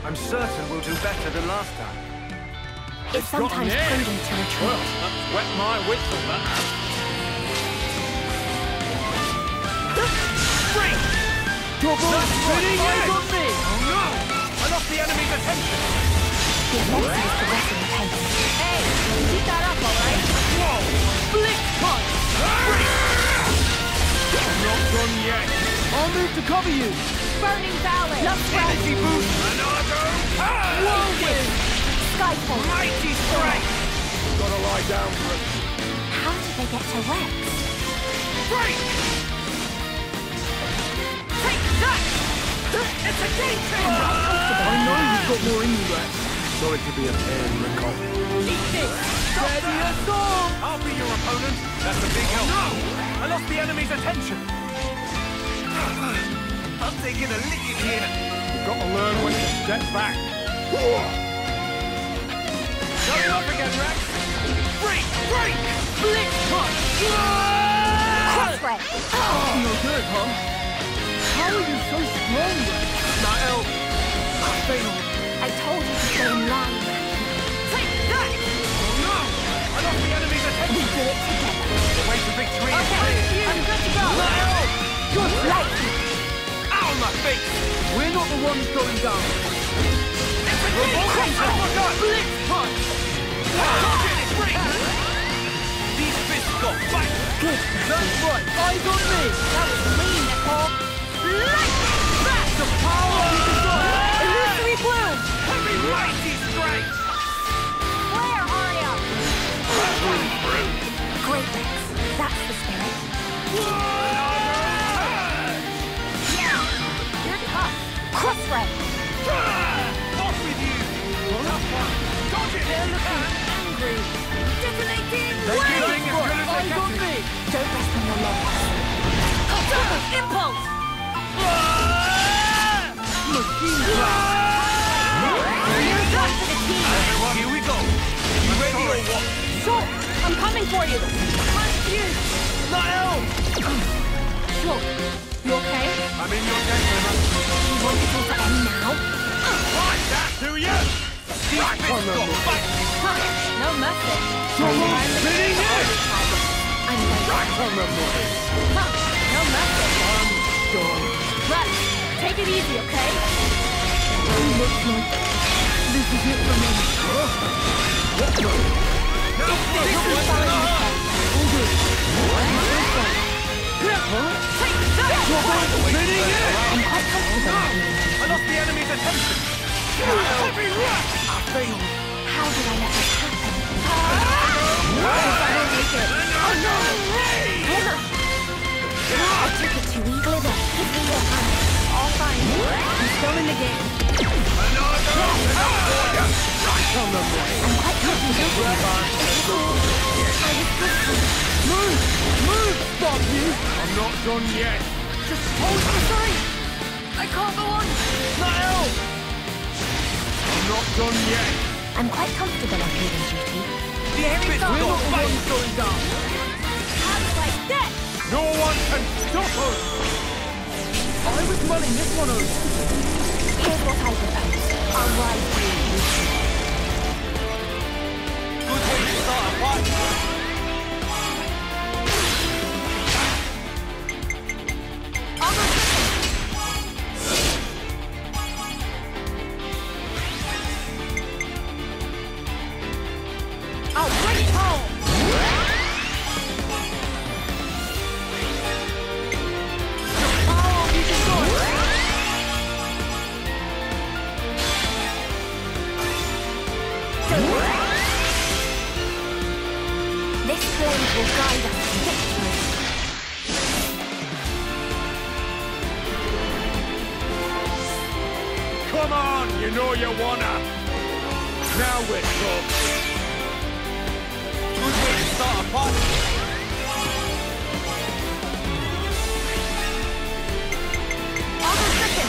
I'm certain we'll do better than last time. It's sometimes prudent to retreat. Well, that's whet my whistle, that has. Spring! Double spinning Eyes in! on me! Oh no! I lost the enemy's attention! The offensive is progressing apace. Hey, keep that up, alright? Whoa! Blitz punch! I'm not done yet! I'll move to cover you! Burning Valley! Love Energy boost! Another! Whirlwind! Skyfall! Mighty strength! Gotta lie down for it. How did they get to Rex? Break! Take that! It's a game changer! I know you've got more in you, Rex. Sorry to be a pain, Recall. Eat this! Ready a storm! I'll be your opponent. That's a big help. No! I lost the enemy's attention. I'm taking a licking here. You've got to learn when to step back. Going up again, Rex. Break! Break! Blitz punch! Crossbreak! No good, huh? How are you so strong, Rex? Nael! I failed. I told you to stay in line. Take that! Oh no! I lost the enemy's We attention. do it together. The way to victory is Okay, clear. I'm good to go. Nael! Good light. Ow, my face! We're not the ones going down. It's a game changer! Blitz punch! Break! These fists got fight! Good. That's right, eyes on me! That was clean, Nicole. Light! That's the power we desire! Illusory bloom! Heavy mighty strength! Where are you? Great Rex. That's the spirit. Yeah. You're tough. Crossbreak. Off with you! Dodge it! They're looking angry. Detonating They're wave! getting as good as they Eyes can on do. me! Don't rest on your laurels. Double impulse! Machine blast! Here's up to the team! Everyone, here we go! You ready or what? Sure, I'm coming for you! Confused! Nael! Sure. You okay? I'm in your debt, remember? You want it all to end now? Like that, do you? These fists got fight! Huh, no mercy. Double spinning in! I'm ready. On the money! Huh, no mercy. Done. Rex, take it easy, okay? Looks like this is it for me. What the? Now, This is Valley All good. Huh? Take that! Double spinning in! I'm quite comfortable. I lost the enemy's attention! Heavy rush! I failed! How did I let this happen? I don't make it. Oh no! Emma! I took it too eagerly, but give me your hand. All fine. I'm still in the game. On the money! I'm quite confident. I was good. Move! Move, Bobby! I'm not done yet! Just hold the side. I can't go on. Nael! I'm not done yet! I'm quite comfortable on leaving duty. These fists We're not got the fight! ones going down! Hands like that. No one can stop us! I was mulling this one over. Here's what I propose. I'll ride through. Good way to start a fight! I'll bring it home. This blade will guide us to victory. Come on, you know you wanna! Now we're talking! Good way to start a fight! I'll go second.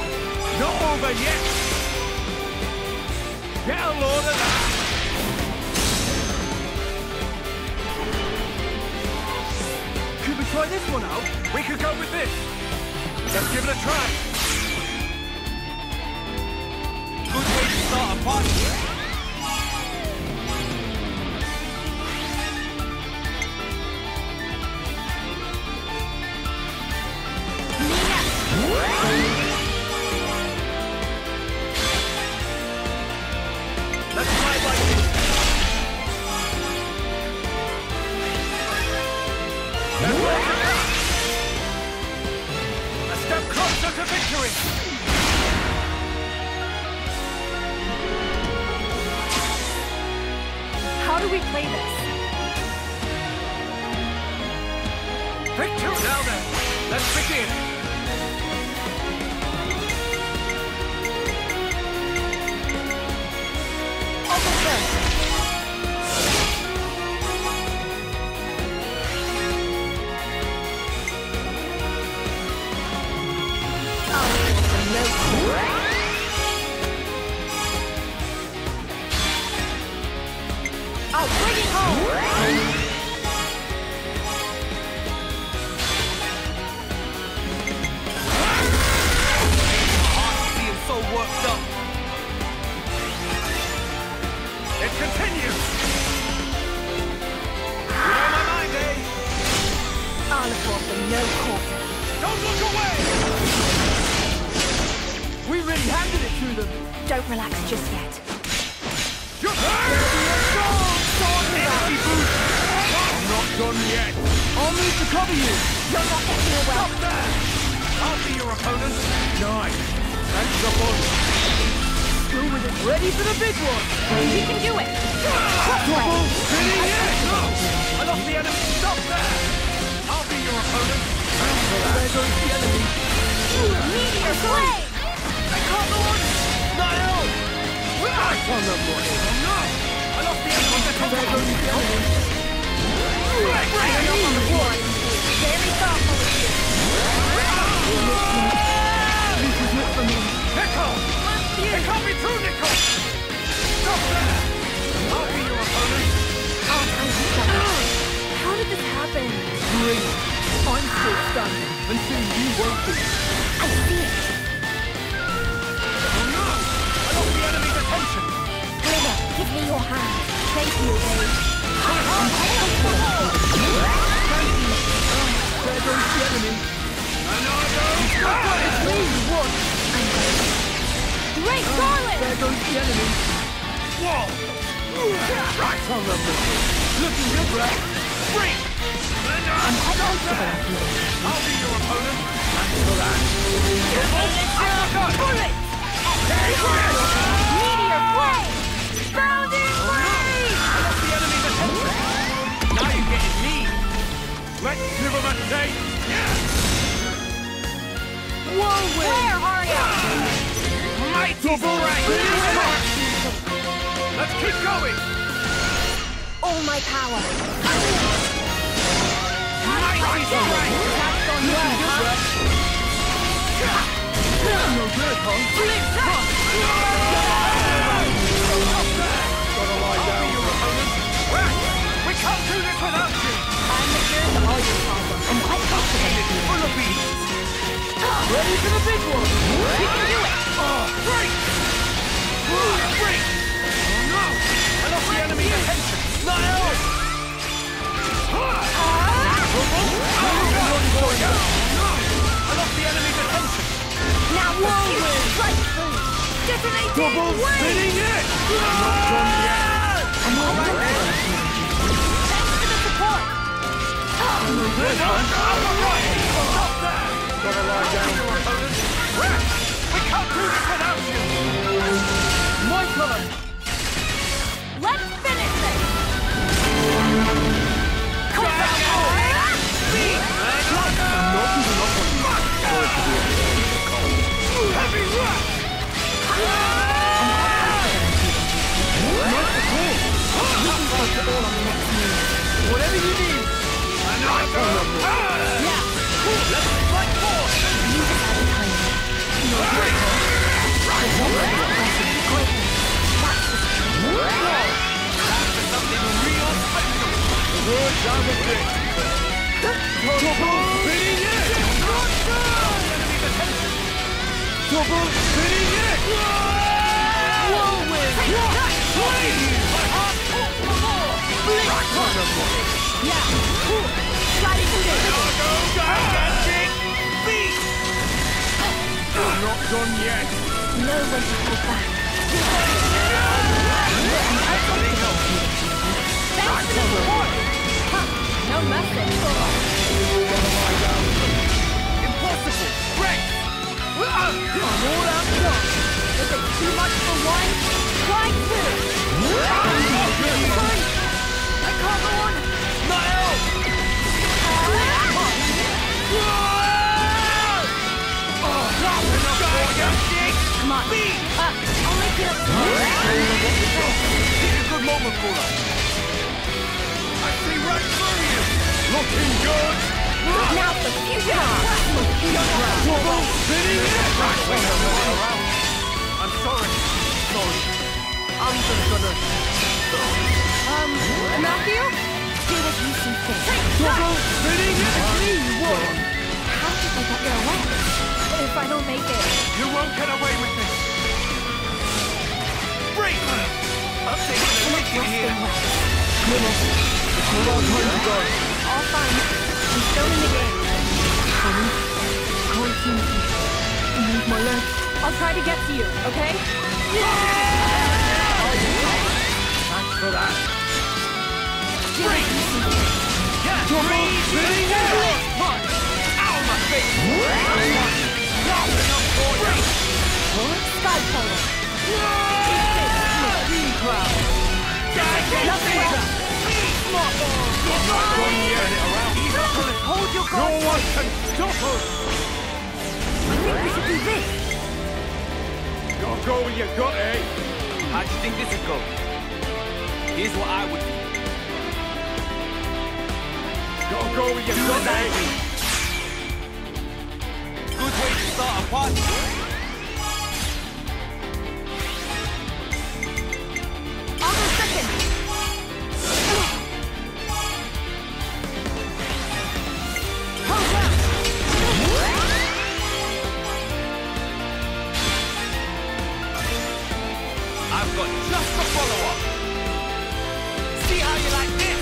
Not over yet! Get a load of that! try this one out? We could go with this. Let's give it a try. Good way to start a party. Let's try like this. A step closer to victory. How do we play this? Victory! Now then, let's begin. I'll bring it home! See him so worked up. It continues. You know my mind, eh? I'll afford them no quarter. Don't look away! We really handed it to them. Don't relax just yet. You're Energy boost! I'm not done yet. I'll move to cover you. You're not getting away. Stop there! I'll be your opponent. Nice. Thanks a bunch. Through with it. Ready for the big one. We can do it. Double spinning it. No! I lost the enemy. Stop there! I'll be your opponent. Thanks for that. There goes the enemy. Meteor flame! I can't go on! Niall! Right on the boy! Oh no! I lost the enemy. There goes the enemy. You're on the board. Very thoughtful of you. This is it for me. Nickel! It can't be true, Nickel! Stop there! I'll be your opponent. All kinds of stuff. How did this happen? Great. I'm still standing, and soon you won't be. I see it. Oh no! I lost the enemy's attention. Glimmer, give me your hand. Thank you, babe. There goes the enemy. Another! It's me you won. Great Garland! There goes the enemy. Whoa! Right on the middle. Looking good, Brad. Free! I'll be your opponent. Thanks for that. Bullet! Meteor flame! Bounding flame! I lost the enemy's attention. Now you're getting me. Let's give him a taste. Where are you? Mighty strike! Let's keep going. All my power. Mighty strike! That's gone well, huh? No good, huh? Gotta lie down. I'll be your opponent. We can't do this without you. I'm the cure to all your problems. I'm quite confident. Full of beats. Ready for the big one. We can do it! Break! Break! Oh no! I lost the enemy's attention. Niall! I lost the enemy's attention. Now whirlwind! Strike through! Detonating! Double spinning it! I'm not done yet. I'm all right. Thanks for the support! Stop there! Gotta lie down. Your opponent. We can't do this without you. My turn. Let's finish this! Heavy rush! Whatever you need. Let's fight force! Something real special! Good job of this! Double spinning it! Double spinning it! Whirlwind! Yeah! Sliding today! Gigantic beast! You're not done yet! Know when to hold back. Thanks for the support! Huh, no mercy! Impossible! Rex! I'm all out of luck. Is it too much for one? Try two! Fine! I can't go on! Not help! Gigantic! Come on! I'll make it up to you! It's a good moment for us. I see right through you! Looking good! Now for fusion! Double spinning it! I'm sorry. Sorry. I'm just gonna... Matthew? Do as you see fit. Double spinning it! How did they get their way? If I don't make it... You won't get away with this! Break! I'm taking a licking here! All fine. I'm still in the game. Can't seem to move my legs. I'll try to get to you, okay? Thanks for that! Break! Double spinning it! Ow, my face! Not enough for you! Sky Polar. Machine cloud! Nothing else. Not done yet! Hold your No guard. one can stop us! I think we should do this. Gotta go with your gut, eh? How do you think this would go? Here's what I would do. Gotta go with your gut, eh? Good way to start a party. I'll go second. Hold on. I've got just a follow-up. See how you like this?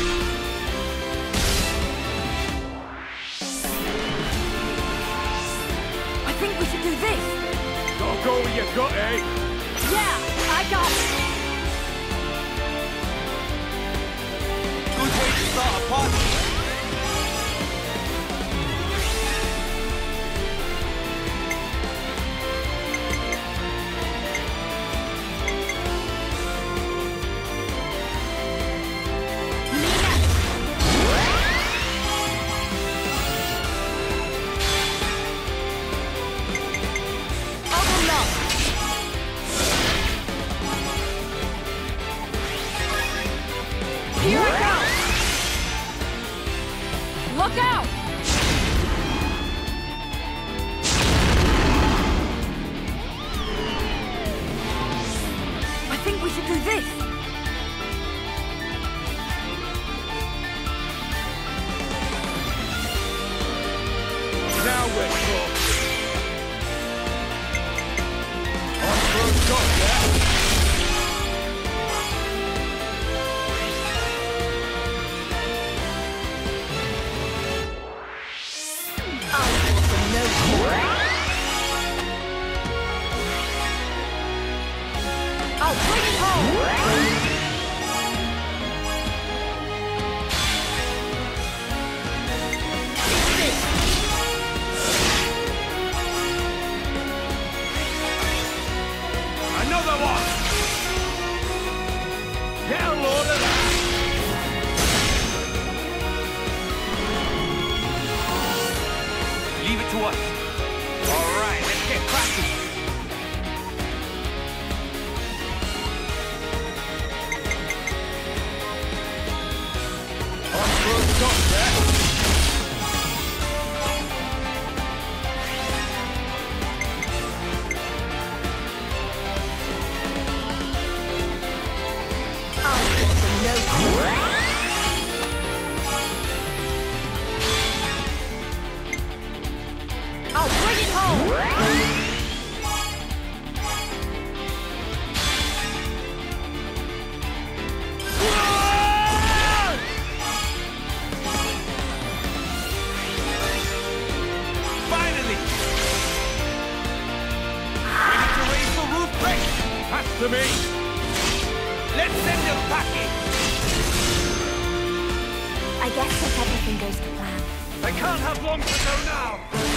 I think we should do this. Gotta go with your gut, eh? Yeah, I got it. Good way to start a party. Here I go! Look out! I think we should do this. Now we're talking. On for a shot, yeah? I'll bring it home! Another one! Get a load of that! Leave it to us. All right, let's get cracking. fast to me! Let's send them packing! I guess if everything goes to plan. I can't have long to go now!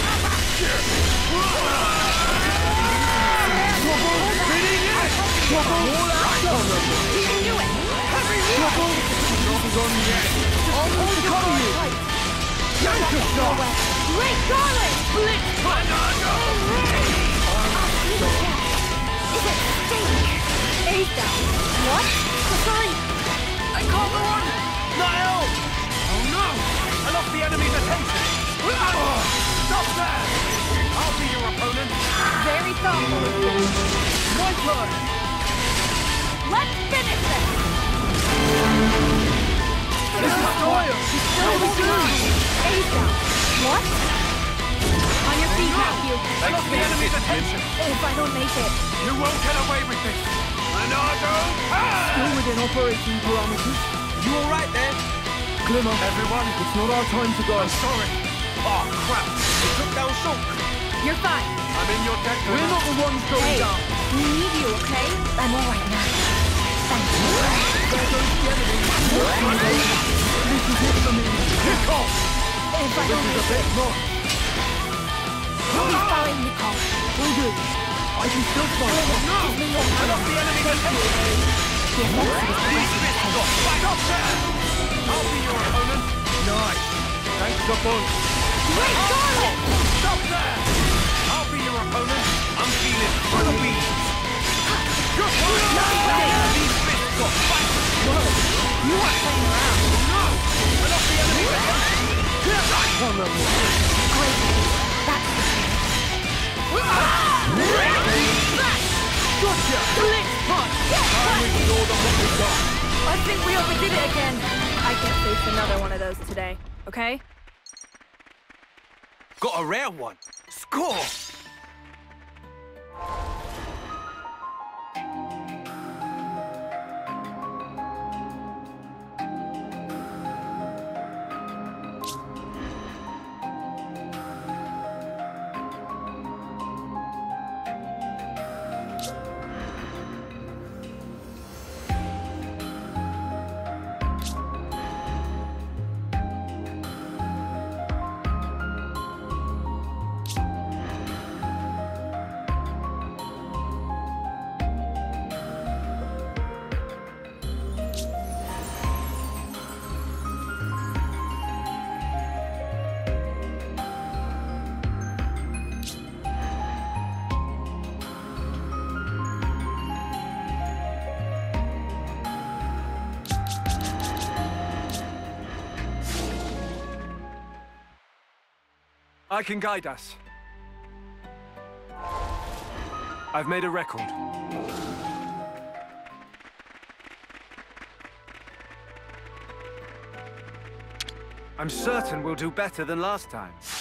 You can do it! Not on yet! I'll hold your sword tight. Great Garland! Blitz! Is it stink? Ace down. What? The sign! I can't go on! Niall! Oh no! I lost the enemy's attention! Stop there! I'll be your opponent! Very thoughtful of you. My turn! Let's finish this! Destroyer! Still holding on. Ace down. What? On your feet, Matthew. I lost the enemy's attention! If I don't make it. You won't get away with this! Monargo! Still within operating parameters. You alright there? Glimmer, Everyone, it's not our time to go. I'm sorry. Oh crap! They took down Shulk! You're fine. I'm in your debt. We're not the ones going Hey, down. we need you, okay? I'm all right now. Thank you. There goes the enemy. This is it for me. Kick off! If I don't make it, Mark, he's fine, Nicole. all good. I can still fight. Give me your I hand. lost the enemy's attention! Your next is These fists got back up there! I'll be your opponent! Nice. Thanks a bunch. Great Garland! Stop there! I'll be your opponent! I'm feeling full of beans! These fists got back! You aren't playing around. No! I lost the enemy's attention! Come on, Great. That's gotcha! Blitz punch! Ignore the what we got. I think we overdid it again. I can't face another one of those today, okay? Got a rare one! Score! I can guide us. I've made a record. I'm certain we'll do better than last time.